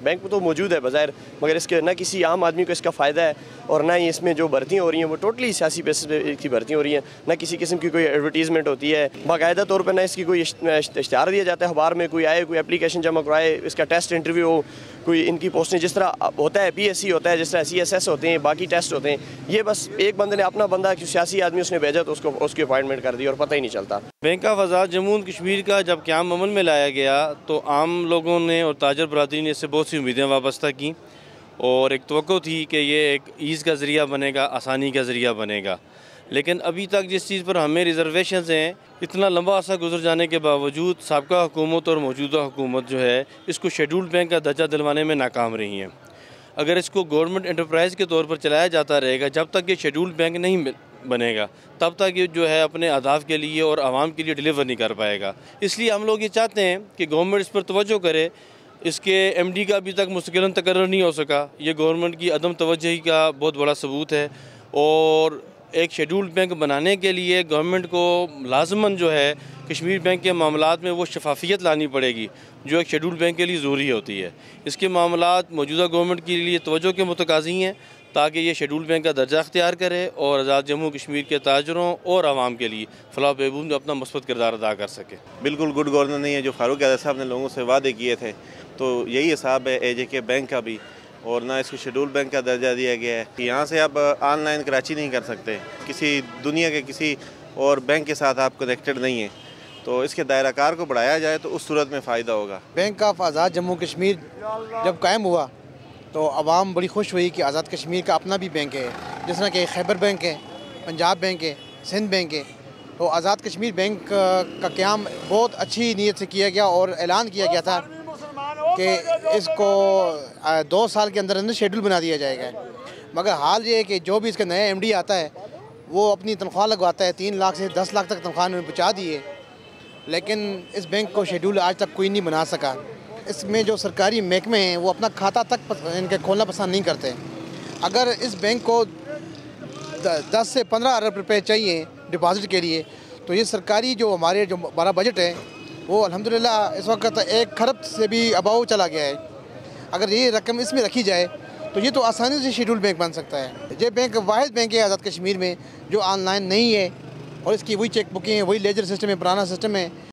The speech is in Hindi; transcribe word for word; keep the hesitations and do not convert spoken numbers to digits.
बैंक में तो मौजूद है बाज़ाहिर, मगर इसके ना किसी आम आदमी को इसका फ़ायदा है और ना ही इसमें जो भर्तियाँ हो रही हैं वो टोटली सियासी बेसिस पे की भर्तियाँ हो रही हैं। ना किसी किस्म की कोई एडवर्टीज़मेंट होती है बाकायदा तौर पर, ना इसकी कोई इश्तिहार दिया जाता है अखबार में, कोई आए कोई एप्लीकेशन जमा कराए, इसका टेस्ट इंटरव्यू हो, कोई इनकी पोस्टें जिस तरह होता है पी एस सी होता है, जिस तरह सी एस एस होते हैं, बाकी टेस्ट होते हैं। ये बस एक बंदे ने अपना बंदा सियासी आदमी उसने भेजा तो उसको उसकी अपॉइंटमेंट कर दी और पता ही नहीं चलता। बैंक ऑफ आज़ाद जम्मू कश्मीर का जब क़याम अमल में लाया गया तो आम लोगों ने और ताजर बरादरी ने इससे बहुत सी उम्मीदें वाबस्ता की और एक तवक्को थी कि ये एक ईज़ का ज़रिया बनेगा, आसानी का ज़रिया बनेगा। लेकिन अभी तक जिस चीज़ पर हमें रिजर्वेशंस हैं, इतना लंबा अर्सा गुजर जाने के बावजूद साबका हुकूमत और मौजूदा हुकूमत जो है इसको शेड्यूल्ड बैंक का दर्जा दिलवाने में नाकाम रही हैं। अगर इसको गवर्नमेंट एंटरप्राइज़ के तौर पर चलाया जाता रहेगा, जब तक ये शेड्यूल्ड बैंक नहीं बनेगा तब तक ये जो है अपने अहदाफ के लिए और आवाम के लिए डिलीवर नहीं कर पाएगा। इसलिए हम लोग ये चाहते हैं कि गवर्नमेंट इस पर तवज्जो करे। इसके एम डी का अभी तक मुस्तकिलन तकर्रर नहीं हो सका, ये गवर्नमेंट की अदम तवज्जुही का बहुत बड़ा सबूत है। और एक शेड्यूल्ड बैंक बनाने के लिए गवर्नमेंट को लाजमन जो है कश्मीर बैंक के मामलात में वो शफाफियत लानी पड़ेगी जो एक शेड्यूल्ड बैंक के लिए ज़रूरी होती है। इसके मामलात मौजूदा गवर्नमेंट के लिए तवज्जो के मुतकाज़ी हैं ताकि ये शेड्यूल्ड बैंक का दर्जा अख्तियार करे और आज़ाद जम्मू कश्मीर के ताजरों और आवाम के लिए फलाह बहबूद में अपना मुस्बत किरदार अदा कर सके। बिल्कुल गुड गवर्नर नहीं है जो फारूक आज़ाद साहब ने लोगों से वादे किए थे, तो यही हिसाब है ए जे के बैंक का भी। और ना इसको शेड्यूल बैंक का दर्जा दिया गया है कि यहाँ से आप ऑनलाइन कराची नहीं कर सकते, किसी दुनिया के किसी और बैंक के साथ आप कनेक्टेड नहीं हैं। तो इसके दायरा कार को बढ़ाया जाए तो उस सूरत में फ़ायदा होगा। बैंक ऑफ आज़ाद जम्मू कश्मीर जब कायम हुआ तो आवाम बड़ी खुश हुई कि आज़ाद कश्मीर का अपना भी बैंक है, जिस तरह कि खैबर बैंक है, पंजाब बैंक है, सिंध बैंक है। तो आज़ाद कश्मीर बैंक का क़याम बहुत अच्छी नीयत से किया गया और ऐलान किया गया था कि इसको दो साल के अंदर अंदर शेड्यूल बना दिया जाएगा। मगर हाल ये है कि जो भी इसका नया एम डी आता है वो अपनी तनख्वाह लगवाता है, तीन लाख से दस लाख तक तनख्वाह उन्होंने पहुँचा दी है, लेकिन इस बैंक को शेड्यूल आज तक कोई नहीं बना सका। इसमें जो सरकारी महकमे हैं वो अपना खाता तक इनके खोलना पसंद नहीं करते। अगर इस बैंक को दस से पंद्रह अरब रुपए चाहिए डिपॉजिट के लिए, तो ये सरकारी जो हमारे जो हमारा बजट है वो अल्हम्दुलिल्लाह इस वक्त एक खरब से भी अबाव चला गया है। अगर ये रकम इसमें रखी जाए तो ये तो आसानी से शेड्यूल बैंक बन सकता है। ये बैंक वाहिद बैंक है आज़ाद कश्मीर में जो ऑनलाइन नहीं है और इसकी वही चेक बुकें हैं, वही लेजर सिस्टम है, पुराना सिस्टम है।